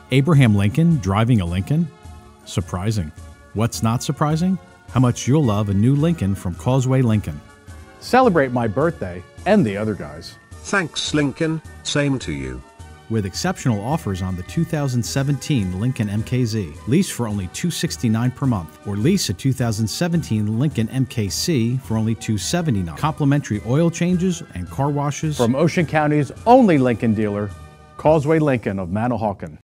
Abraham Lincoln driving a Lincoln? Surprising. What's not surprising? How much you'll love a new Lincoln from Causeway Lincoln. Celebrate my birthday and the other guys. Thanks, Lincoln. Same to you. With exceptional offers on the 2017 Lincoln MKZ. Lease for only $269 per month, or lease a 2017 Lincoln MKC for only $279. Complimentary oil changes and car washes From Ocean County's only Lincoln dealer, Causeway Lincoln of Manahawkin.